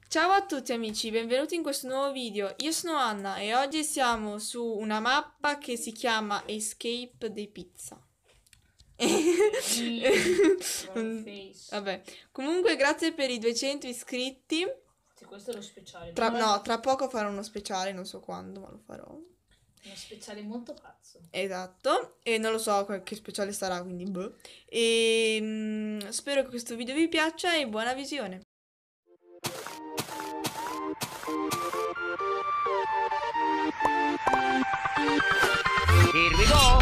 Ciao a tutti amici, benvenuti in questo nuovo video. Io sono Anna e oggi siamo su una mappa che si chiama Escape the Pizza. Vabbè, comunque grazie per i 200 iscritti. Sì, questo è lo speciale. Tra poco farò uno speciale, non so quando, ma lo farò. Uno speciale molto pazzo. Esatto, e non lo so che speciale sarà, quindi boh. E spero che questo video vi piaccia e buona visione. Here we go!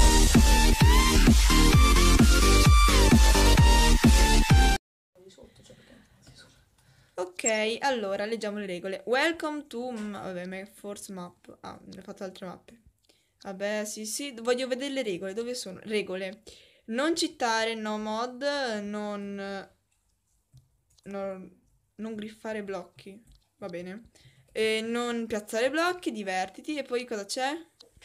Ok, allora leggiamo le regole. Welcome to... vabbè, Force Map. Ah, ne ho fatto altre mappe. Vabbè, sì, voglio vedere le regole. Dove sono? Regole. Non cheatare, no mod, non griffare blocchi. Va bene. Non piazzare blocchi, divertiti. E poi cosa c'è?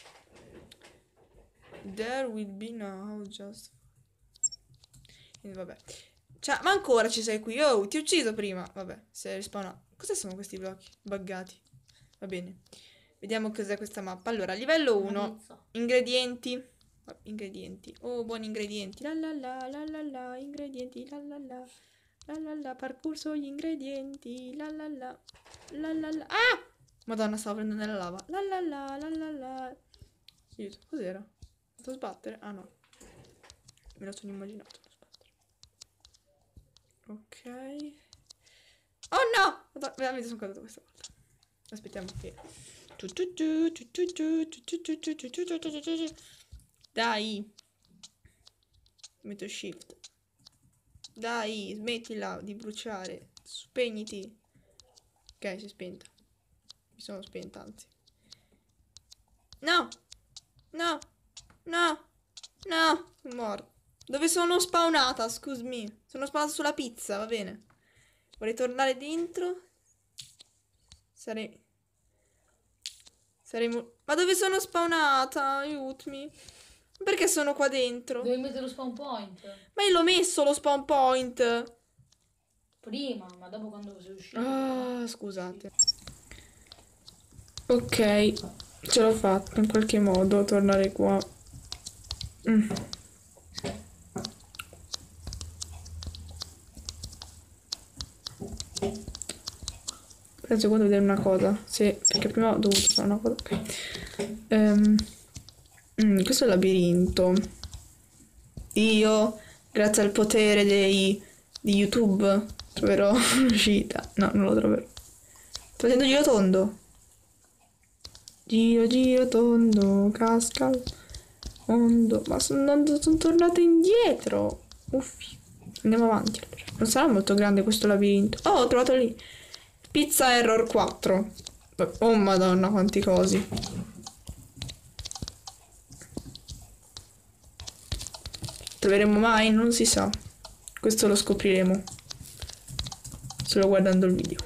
There will be no just... Vabbè. Cioè, ma ancora ci sei qui? Oh, ti ho ucciso prima. Vabbè, sei respawnato. Cosa sono questi blocchi? Buggati. Va bene. Vediamo cos'è questa mappa. Allora, livello 1. Ingredienti. Ingredienti. Oh, buoni ingredienti. La la la la la la. Ingredienti. La la la. La la la. Percorso gli ingredienti. La la la. La la la. Ah! Madonna, stavo prendendo nella lava. La la la la la la. Aiuto, cos'era? Posso sbattere? Ah no. Me lo sono immaginato. Ok. Oh no! Veramente sono caduto questa volta. Aspettiamo che... Dai. Metto shift. Dai, smettila di bruciare. Spegniti. Ok, si è spenta. Mi sono spenta, anzi. No! No! No! No! Sono morto. Dove sono spawnata? Excuse me. Sono spawnata sulla pizza, va bene. Vorrei tornare dentro. Ma dove sono spawnata? Aiutami. Perché sono qua dentro? Devi mettere lo spawn point. Ma io l'ho messo lo spawn point. Prima, ma dopo quando sei uscito. Ah, scusate. Ok, ce l'ho fatta in qualche modo a tornare qua. Penso che vedere una cosa. Sì, perché prima ho dovuto fare una cosa. Ok. Questo è il labirinto. Io, grazie al potere di YouTube, troverò l'uscita. No, non lo troverò. Sto facendo giro tondo. Giro, giro tondo, casca al mondo. Ma sono tornata indietro. Uffi. Andiamo avanti allora. Non sarà molto grande questo labirinto. Oh, ho trovato lì. Pizza error 4. Oh madonna, quanti cosi. Troveremo mai? Non si sa. Questo lo scopriremo solo guardando il video.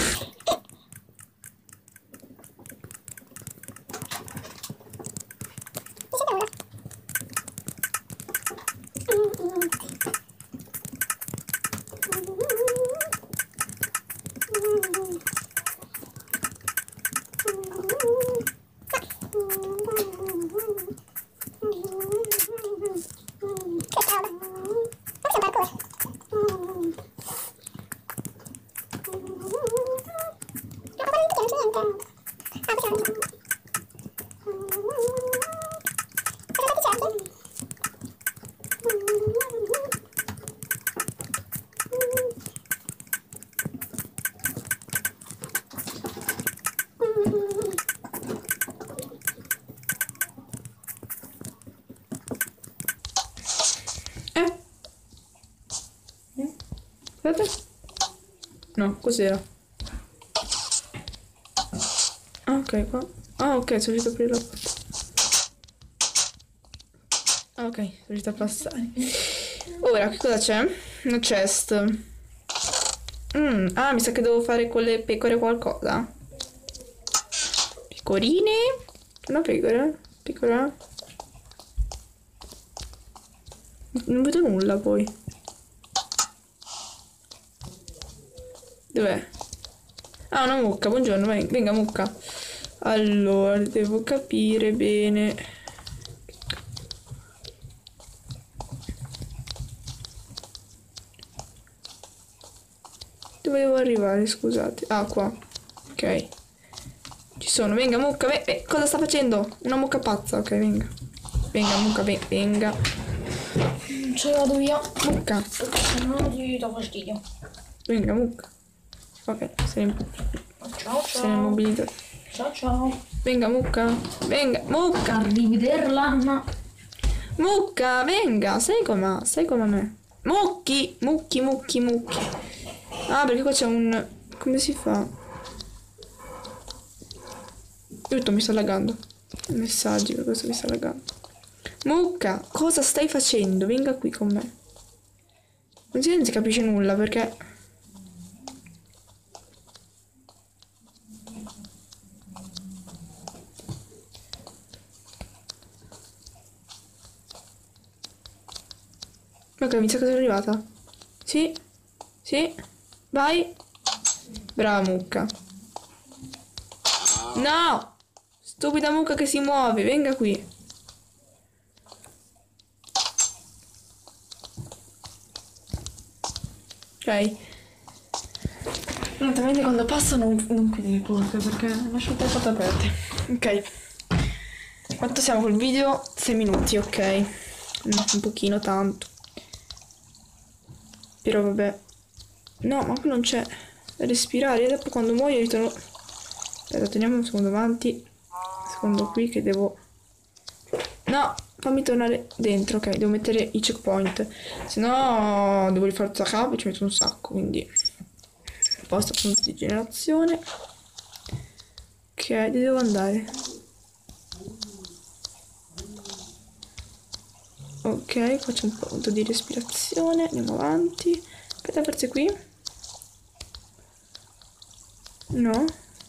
Aspetta. No, cos'era? Ah, ok, qua. Ah, ok, sono riuscito a aprire la porta. Ah, ok, sono riuscito a passare. Ora, che cosa c'è? Una chest. Ah, mi sa che devo fare con le pecore qualcosa. Pecorine. Una pecora. Pecora. Non vedo nulla poi. Dov'è? Ah, una mucca, buongiorno, venga mucca. Allora, devo capire bene. Dove devo arrivare, scusate? Ah, qua. Ok. Ci sono, venga mucca, cosa sta facendo? Una mucca pazza, ok, venga. Venga mucca, venga. Ce vado via. Mucca, Perché sennò ti do fastidio. venga mucca. Ok, se ne Ciao è ciao. immobilitato. Ciao ciao. Venga mucca, venga, mucca. Arrivederla. Ma... Mucca, venga, stai come me. Mucchi. Ah, perché qua c'è un... Come si fa? Tutto mi sta laggando. Messaggi, per questo mi sta laggando. Mucca, cosa stai facendo? Venga qui con me. Non si capisce nulla perché... Ok, mi sa che sono arrivata. Sì, vai. Brava mucca. No! Stupida mucca che si muove, venga qui. Ok. Lentamente quando passa non chiudi le porte perché lascio le porte aperte. Ok. Quanto siamo col video? 6 minuti, ok. No, un pochino tanto. Però vabbè. No, ma qui non c'è da respirare. E dopo quando muoio ritorno... Aspetta, teniamo un secondo avanti. Un secondo qui che devo... No, fammi tornare dentro. Ok, devo mettere i checkpoint. Se no devo rifare tutta capo e ci metto un sacco. Quindi... Posto punto di generazione. Ok, dove devo andare? Ok, faccio un punto di respirazione. Andiamo avanti. Aspetta, forse qui? No?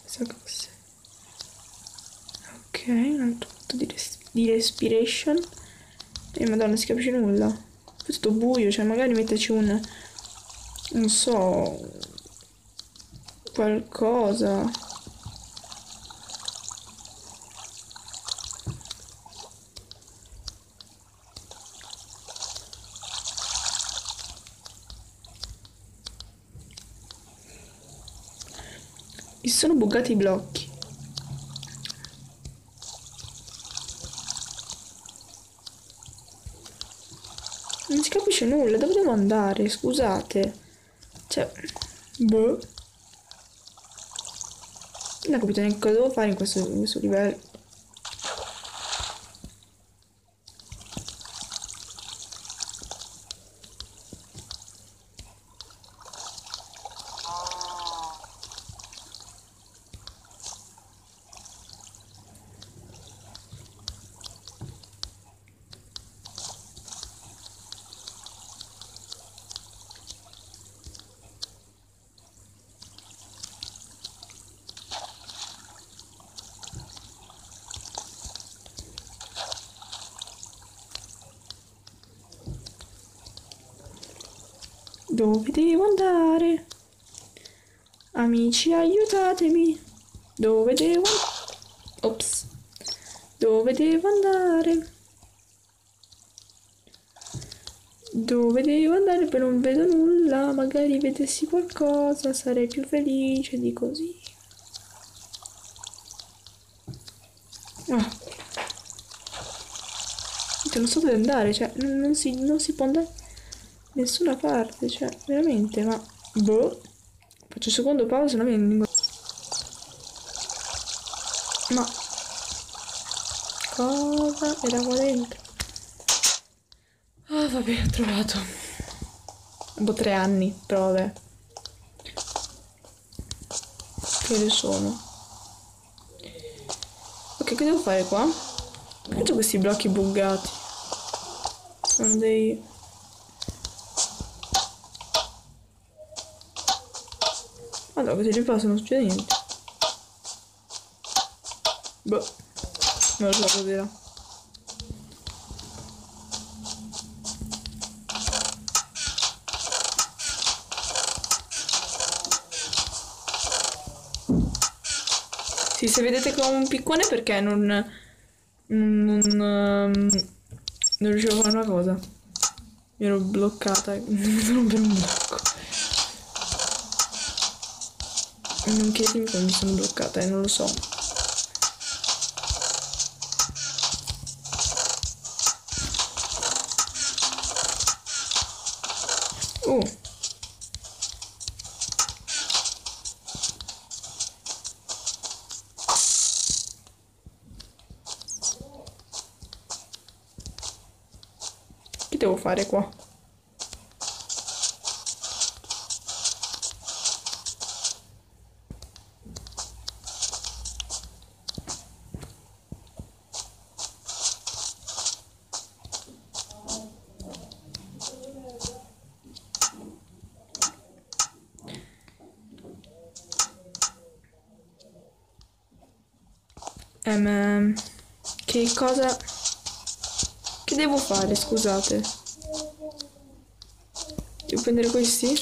Ok, un altro punto di respiration. E madonna, si capisce nulla. È tutto buio, cioè magari metterci un... Non so... Qualcosa. Mi sono buggati i blocchi. Non si capisce nulla. Dove devo andare? Scusate. Cioè... Boh. Non ho capito neanche cosa devo fare in questo livello. Dove devo andare? Amici, aiutatemi. Dove devo... Ops. Dove devo andare? Dove devo andare? Poi non vedo nulla. Magari vedessi qualcosa, sarei più felice di così. Ah. Cioè, non so dove andare, cioè, non si può andare da nessuna parte, cioè, veramente, ma... Boh. Faccio un secondo pausa, no mi... Ma... Cosa era qua dentro? Ah, vabbè, ho trovato. Dopo 3 anni, però vabbè. Che ne sono? Ok, che devo fare qua? Perché ho questi blocchi buggati? Sono dei... Allora, così li passo non succede niente. Boh. Non lo so cos'era. Sì, se vedete che ho un piccone perché non riuscivo a fare una cosa. Mi ero bloccata. Mi sono per un blocco. Non chiedimi come mi sono bloccata, non lo so. Che devo fare qua? Che cosa... Che devo fare, scusate? Devo prendere questi?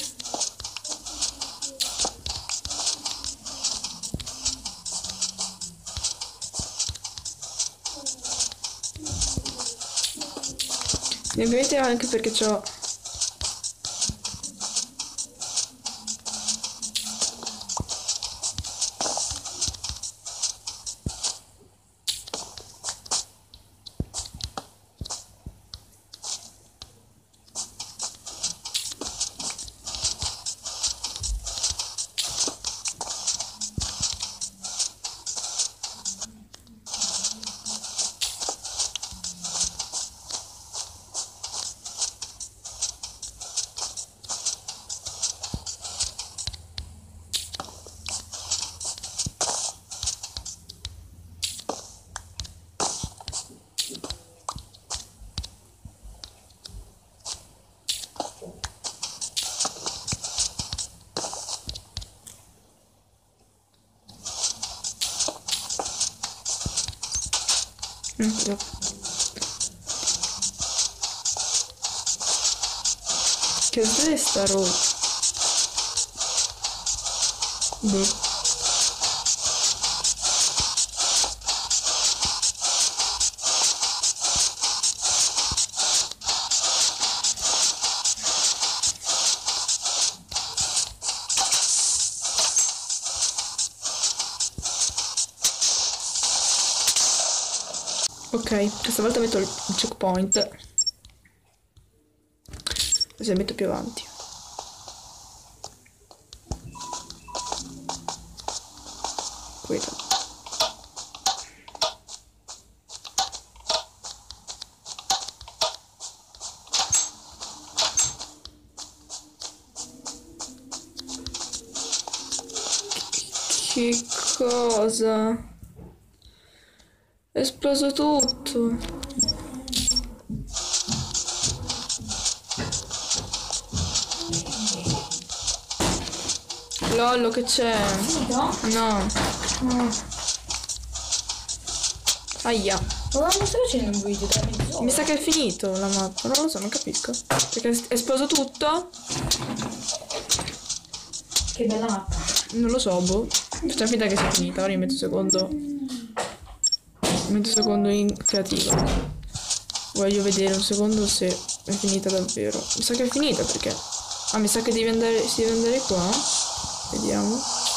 E ovviamente anche perché c'ho... Che cos'è sta roba? Boh. Ok, questa volta metto il checkpoint. Così la metto più avanti. Quello. Che cosa? È esploso tutto. Lollo, che c'è? No? No. Aia. Ma non stai facendo un video da mezz'ora? Mi sa che è finito la mappa. Non lo so, non capisco. Perché è esploso tutto? Che bella mappa. Non lo so, boh. Facciamo finta che sia finita. Ora io metto secondo. Metto secondo in creativo. Voglio vedere un secondo se è finita davvero. Mi sa che è finita perché... Ah, mi sa che devi andare... Si deve andare qua. Vediamo.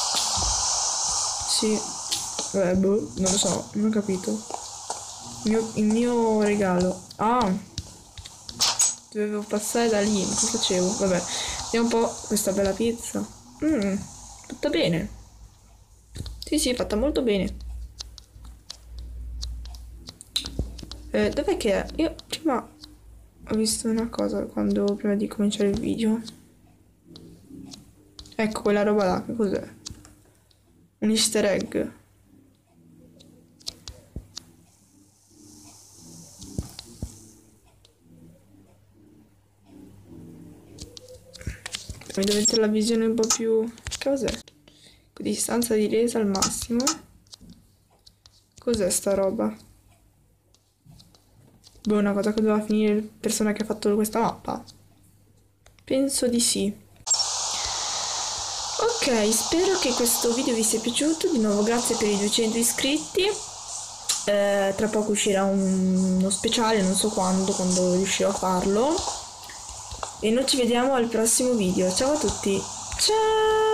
Sì. Vabbè, boh, non lo so, non ho capito. Il mio regalo. Ah. Dovevo passare da lì, ma cosa facevo? Vabbè, vediamo un po' questa bella pizza. Fatta bene. Sì, fatta molto bene. Dov'è che è? Io prima ho visto una cosa prima di cominciare il video. Ecco quella roba là, che cos'è? Un easter egg. Mi dovete la visione un po' più... Che cos'è? Distanza di resa al massimo. Cos'è sta roba? Boh, una cosa che doveva finire la persona che ha fatto questa mappa? Penso di sì. Ok, spero che questo video vi sia piaciuto. Di nuovo grazie per i 200 iscritti. Tra poco uscirà uno speciale, non so quando riuscirò a farlo. E noi ci vediamo al prossimo video. Ciao a tutti. Ciao!